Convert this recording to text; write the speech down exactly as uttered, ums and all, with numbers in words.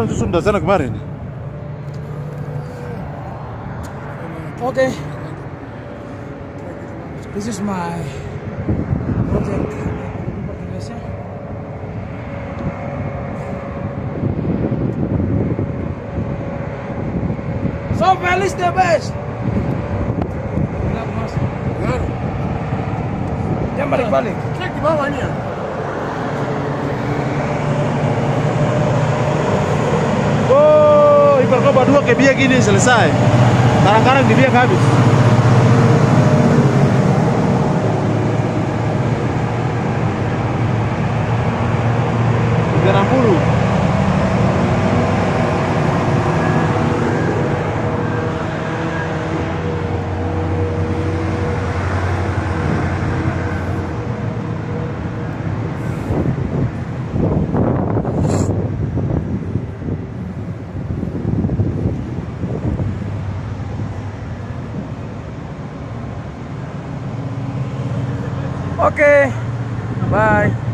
itu sudah sana kemarin. Okay. This is my project. So Feliz the best. Jangan balik-balik. Cek di bawah ini ya. Oh, ibarat kau berdua ke biak gini selesai. Karang-karang di biak habis. tiga enam puluh. Okay, bye.